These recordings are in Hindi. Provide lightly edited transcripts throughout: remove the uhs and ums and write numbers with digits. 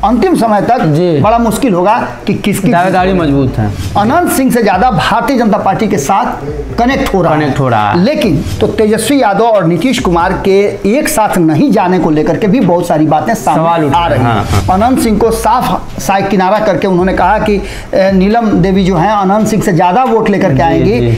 अंतिम समय तक बड़ा मुश्किल होगा कि किसकी दावेदारी मजबूत है। अनंत सिंह से ज्यादा भारतीय जनता पार्टी के साथ कनेक्ट हो रहा है। लेकिन तो तेजस्वी यादव और नीतीश कुमार के एक साथ नहीं जाने को लेकर के भी बहुत सारी बातें सामने आ रही हैं। अनंत सिंह को साफ साइड किनारा करके उन्होंने कहा कि नीलम देवी जो है अनंत सिंह से ज्यादा वोट लेकर के आएंगी।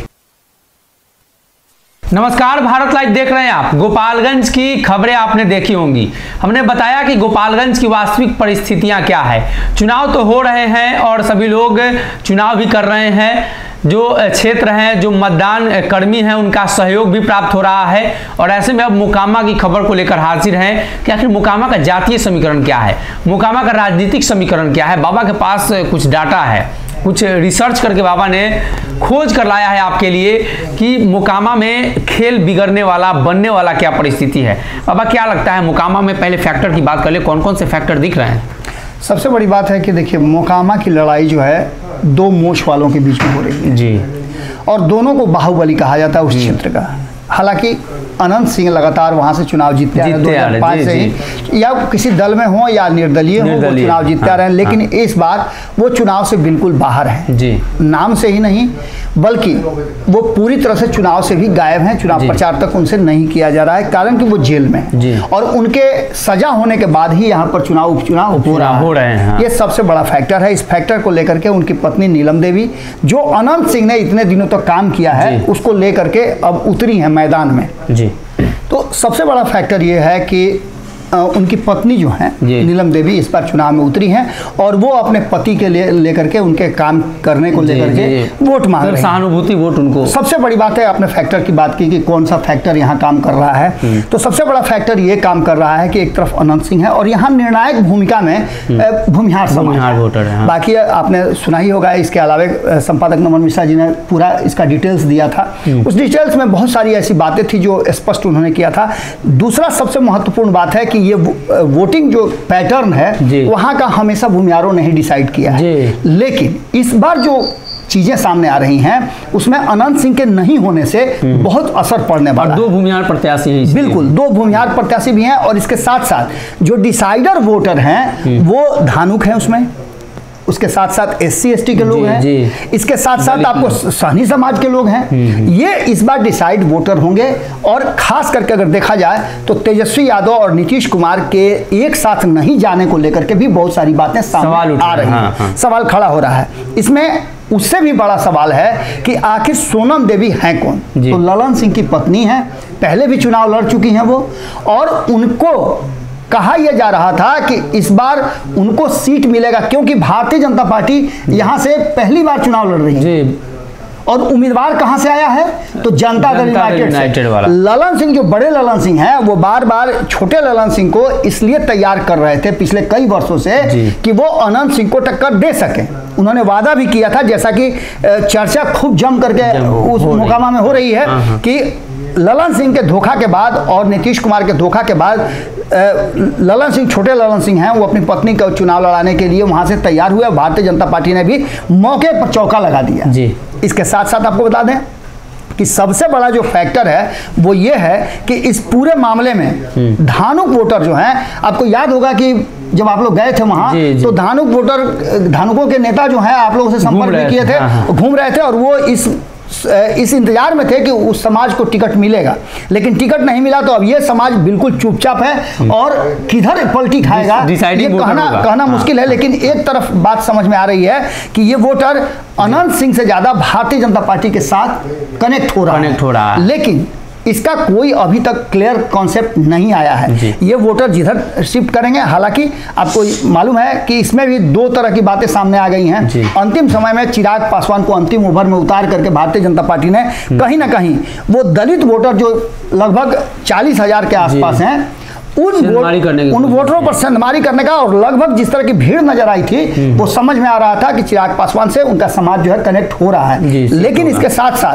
नमस्कार, भारत लाइव देख रहे हैं आप। गोपालगंज की खबरें आपने देखी होंगी। हमने बताया कि गोपालगंज की वास्तविक परिस्थितियां क्या है। चुनाव तो हो रहे हैं और सभी लोग चुनाव भी कर रहे हैं। जो क्षेत्र हैं, जो मतदान कर्मी हैं, उनका सहयोग भी प्राप्त हो रहा है। और ऐसे में अब मोकामा की खबर को लेकर हाजिर हैं कि आखिर मोकामा का जातीय समीकरण क्या है, मोकामा का राजनीतिक समीकरण क्या है। बाबा के पास कुछ डाटा है, कुछ रिसर्च करके बाबा ने खोज कर लाया है आपके लिए कि मोकामा में खेल बिगड़ने वाला, बनने वाला क्या परिस्थिति है। बाबा क्या लगता है मोकामा में, पहले फैक्टर की बात कर ले, कौन कौन से फैक्टर दिख रहे हैं? सबसे बड़ी बात है कि देखिए मोकामा की लड़ाई जो है दो मोछ वालों के बीच में हो रही है जी, और दोनों को बाहुबली कहा जाता है उस क्षेत्र का। हालांकि अनंत सिंह लगातार वहां से चुनाव जीतते आ रहे हैं 2005 से ही, या किसी दल में हो या निर्दलीय हो, वो चुनाव जीतते आ रहे हैं। लेकिन इस बार वो चुनाव से बिल्कुल बाहर है जी। नाम से ही नहीं बल्कि वो पूरी तरह से चुनाव से भी गायब हैं। चुनाव प्रचार तक उनसे नहीं किया जा रहा है, कारण कि वो जेल में और उनके सजा होने के बाद ही यहाँ पर चुनाव उपचुनाव हो रहे हैं। ये सबसे बड़ा फैक्टर है। इस फैक्टर को लेकर के उनकी पत्नी नीलम देवी, जो अनंत सिंह ने इतने दिनों तक काम किया है, उसको लेकर के अब उतरी है मैदान में जी। तो सबसे बड़ा फैक्टर ये है कि उनकी पत्नी जो है नीलम देवी इस बार चुनाव में उतरी हैं और वो अपने पति के लेकर के उनके काम करने को लेकर के वोट मांग रहे हैं, सहानुभूति वोट उनको। सबसे बड़ी बात है, आपने फैक्टर की बात की कि कौन सा फैक्टर यहाँ काम कर रहा है, तो सबसे बड़ा फैक्टर ये काम कर रहा है कि एक तरफ अनंत सिंह है और यहाँ निर्णायक भूमिका में भूमिहार वोटर है। बाकी आपने सुना ही होगा, इसके अलावा संपादक नमन मिश्रा जी ने पूरा इसका डिटेल्स दिया था। उस डिटेल्स में बहुत सारी ऐसी बातें थी जो स्पष्ट उन्होंने किया था। दूसरा सबसे महत्वपूर्ण बात है कि ये वोटिंग जो पैटर्न है वहां का हमेशा भूमिहारों ने ही डिसाइड किया है, लेकिन इस बार जो चीजें सामने आ रही हैं उसमें अनंत सिंह के नहीं होने से बहुत असर पड़ने वाला है। दो भूमिहार प्रत्याशी हैं, बिल्कुल दो भूमिहार प्रत्याशी भी हैं और इसके साथ साथ जो डिसाइडर वोटर हैं वो धानुक हैं उसमें, उसके साथ साथ SC ST के लोग हैं, इसके साथ साथ आपको सहनी समाज के लोग हैं। ये इस बार डिसाइड वोटर होंगे और खास करके अगर देखा जाए तो तेजस्वी यादव और नीतीश कुमार के एक साथ नहीं जाने को लेकर के भी बहुत सारी बातें सामने आ रही हैं। सवाल खड़ा हो रहा है। इसमें उससे भी बड़ा सवाल है कि आखिर सोनम देवी हैं कौन। तो ललन सिंह की पत्नी है, पहले भी चुनाव लड़ चुकी हैं वो, और उनको कहा यह जा रहा था कि इस बार उनको सीट मिलेगा क्योंकि भारतीय जनता पार्टी यहां से पहली बार चुनाव लड़ रही है। और उम्मीदवार कहां से आया है तो जनता दल यूनाइटेड वाला ललन सिंह, जो बड़े ललन सिंह हैं, वो बार बार छोटे ललन सिंह को इसलिए तैयार कर रहे थे पिछले कई वर्षों से कि वो अनंत सिंह को टक्कर दे सके। उन्होंने वादा भी किया था, जैसा कि चर्चा खूब जम करके उस मोकामा में हो रही है कि ललन सिंह के धोखा के बाद और नीतीश कुमार के धोखा के बाद ललन सिंह, छोटे ललन सिंह हैं, वो अपनी पत्नी का चुनाव लड़ाने के लिए वहां से तैयार हुए। भारतीय जनता पार्टी ने भी मौके पर चौका लगा दिया जी। इसके साथ साथ आपको बता दें कि सबसे बड़ा जो फैक्टर है वो ये है कि इस पूरे मामले में धानुक वोटर जो हैं, आपको याद होगा कि जब आप लोग गए थे वहां तो धानुक वोटर, धानुकों के नेता जो हैं आप लोगों से संपर्क भी किए थे, घूम रहे थे और वो इस इंतजार में थे कि उस समाज को टिकट मिलेगा, लेकिन टिकट नहीं मिला। तो अब ये समाज बिल्कुल चुपचाप है और किधर पलटी खाएगा ये कहना मुश्किल है। लेकिन एक तरफ बात समझ में आ रही है कि ये वोटर अनंत सिंह से ज्यादा भारतीय जनता पार्टी के साथ कनेक्ट हो रहा है, लेकिन इसका कोई अभी तक क्लियर कॉन्सेप्ट नहीं आया है। ये वोटर जिधर शिफ्ट करेंगे, हालांकि आपको मालूम है कि इसमें भी दो तरह की बातें सामने आ गई हैं। अंतिम समय में चिराग पासवान को अंतिम ओवर में उतार करके भारतीय जनता पार्टी ने कहीं ना कहीं वो दलित वोटर जो लगभग 40,000 के आसपास हैं, उन वोटरों पर सेंधमारी करने का, और लगभग जिस तरह की भीड़ नजर आई थी वो समझ में आ रहा था कि चिराग पासवान से उनका समाज जो है कनेक्ट हो रहा है। लेकिन इसके साथ साथ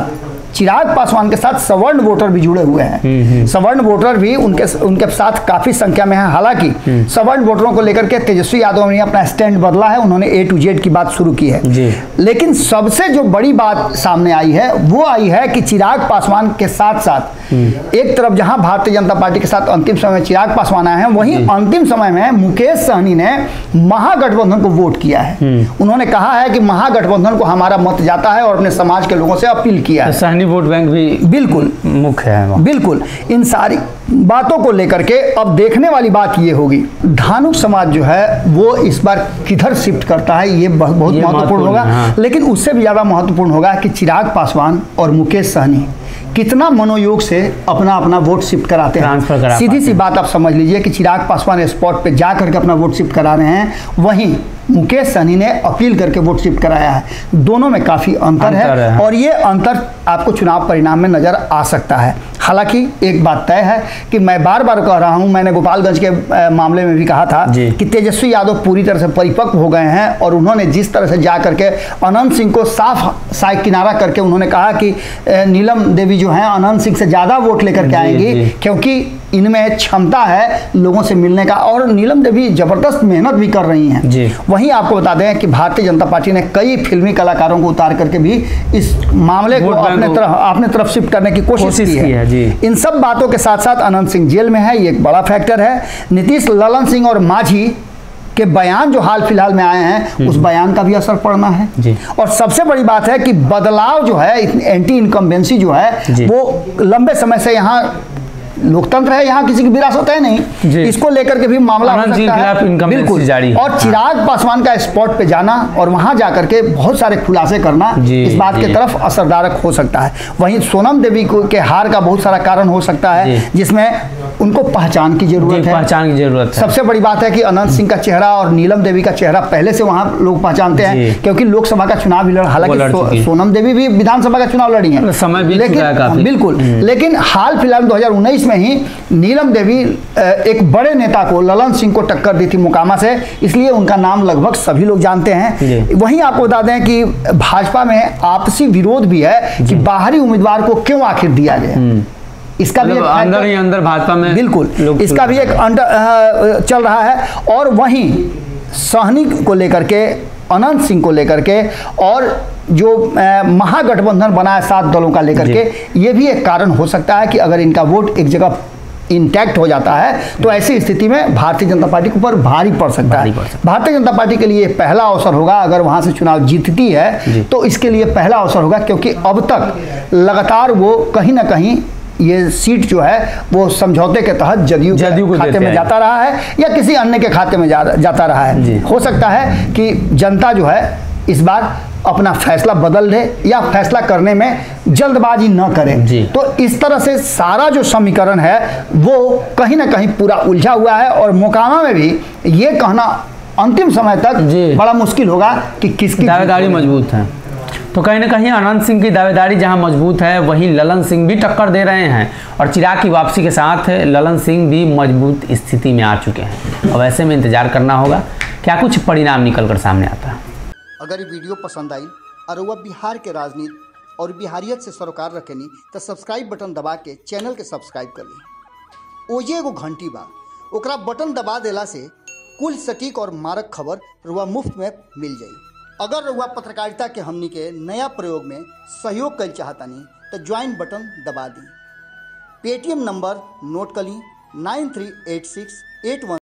चिराग पासवान के साथ सवर्ण वोटर भी जुड़े हुए हैं। सवर्ण वोटर भी उनके साथ काफी संख्या में है। हालांकि सवर्ण वोटरों को लेकर के तेजस्वी यादव ने अपना स्टैंड बदला है, उन्होंने A to Z की बात शुरू की है। लेकिन सबसे जो बड़ी बात सामने आई है वो आई है कि चिराग पासवान के साथ साथ एक तरफ जहां भारतीय जनता पार्टी के साथ अंतिम समय में चिराग पासवान आए हैं, वहीं अंतिम समय में मुकेश सहनी ने महागठबंधन को वोट किया है। उन्होंने कहा है कि महागठबंधन को हमारा मत जाता है और अपने समाज के लोगों से अपील किया है। सहनी वोट बैंक भी बिल्कुल मुख्य है। बिल्कुल इन सारी बातों को लेकर के अब देखने वाली बात ये होगी, धानुक समाज जो है वो इस बार किधर शिफ्ट करता है, ये बहुत महत्वपूर्ण होगा। हाँ। लेकिन उससे भी ज्यादा महत्वपूर्ण होगा कि चिराग पासवान और मुकेश सहनी कितना मनोयोग से अपना अपना वोट शिफ्ट कराते हैं। सीधी सी बात आप समझ लीजिए कि चिराग पासवान स्पॉट पे जा करके अपना वोट शिफ्ट करा रहे हैं, वहीं मुकेश सहनी ने अपील करके वोट शिफ्ट कराया है। दोनों में काफी अंतर है और ये अंतर आपको चुनाव परिणाम में नजर आ सकता है। हालांकि एक बात तय है कि मैं बार बार कह रहा हूं, मैंने गोपालगंज के मामले में भी कहा था कि तेजस्वी यादव पूरी तरह से परिपक्व हो गए हैं और उन्होंने जिस तरह से जा करके अनंत सिंह को साफ साइड किनारा करके उन्होंने कहा कि नीलम देवी जो हैं अनंत सिंह से ज़्यादा वोट लेकर के आएंगी, क्योंकि इनमें क्षमता है लोगों से मिलने का, और नीलम देवी जबरदस्त मेहनत भी कर रही हैं। वहीं आपको बता दें कि भारतीय जनता पार्टी ने कई फिल्मी कलाकारों को उतार करके भी इस मामले को अपने तरफ शिफ्ट करने की कोशिश की है। इन सब बातों के साथ साथ अनंत सिंह जेल में है, ये एक बड़ा फैक्टर है। नीतीश, ललन सिंह और मांझी के बयान जो हाल फिलहाल में आए हैं उस बयान का भी असर पड़ना है। और सबसे बड़ी बात है कि बदलाव जो है, एंटी इनकम्बेंसी जो है वो लंबे समय से यहाँ लोकतंत्र है, यहाँ किसी की विरासत है नहीं, इसको लेकर के भी मामला हो सकता है। बिल्कुल। और चिराग पासवान का स्पॉट पे जाना और वहां जाकर के बहुत सारे खुलासे करना इस बात की तरफ असरदारक हो सकता है। वहीं सोनम देवी के हार का बहुत सारा कारण हो सकता है, जिसमें उनको पहचान की जरूरत है। सबसे बड़ी बात है कि अनंत सिंह का चेहरा और नीलम देवी का चेहरा पहले से वहां लोग पहचानते हैं, क्योंकि लोकसभा का चुनाव भी लड़ा। हालांकि सोनम देवी भी विधानसभा का चुनाव लड़ी है, लेकिन हाल फिलहाल 2019 में ही नीलम देवी एक बड़े नेता को, ललन सिंह को टक्कर दी थी मोकामा से, इसलिए उनका नाम लगभग सभी लोग जानते हैं। वहीं आपको बता दें कि भाजपा में आपसी विरोध भी है कि बाहरी उम्मीदवार को क्यों आखिर दिया गया। इसका भी अंदर ही अंदर भाजपा में बिल्कुल इसका भी एक चल रहा है। और वहीं सहनी को लेकर के, अनंत सिंह को लेकर के, और जो महागठबंधन बना है 7 दलों का लेकर के, ये भी एक कारण हो सकता है कि अगर इनका वोट एक जगह इंटैक्ट हो जाता है तो ऐसी स्थिति में भारतीय जनता पार्टी के ऊपर भारी पड़ सकता है। भारतीय जनता पार्टी के लिए पहला अवसर होगा, अगर वहां से चुनाव जीतती है तो इसके लिए पहला अवसर होगा, क्योंकि अब तक लगातार वो कहीं ना कहीं ये सीट जो है वो समझौते के तहत जदयू के खाते में जाता रहा है या किसी अन्य के खाते में जाता रहा है। हो सकता है कि जनता जो है इस बार अपना फैसला बदल दे या फैसला करने में जल्दबाजी न करे। तो इस तरह से सारा जो समीकरण है वो कहीं ना कहीं पूरा उलझा हुआ है, और मोकामा में भी ये कहना अंतिम समय तक बड़ा मुश्किल होगा कि किसकी दावेदारी मजबूत है। तो कहीं ना कहीं अनंत सिंह की दावेदारी जहां मजबूत है, वहीं ललन सिंह भी टक्कर दे रहे हैं, और चिराग की वापसी के साथ ललन सिंह भी मजबूत स्थिति में आ चुके हैं। अब ऐसे में इंतजार करना होगा क्या कुछ परिणाम निकल कर सामने आता है। अगर ये वीडियो पसंद आई और वह बिहार के राजनीति और बिहारियत से सरोकार रखेनी तो सब्सक्राइब बटन दबा के चैनल के सब्सक्राइब कर ली। ओजे एगो घंटी बा, ओकरा बटन दबा देला से कुल सटीक और मारक खबर रुआ मुफ्त में मिल जाई। अगर रुआ पत्रकारिता के हमनी के नया प्रयोग में सहयोग कर चाहतानी तो ज्वाइन बटन दबा दी। पेटीएम नंबर नोट कर ली 938681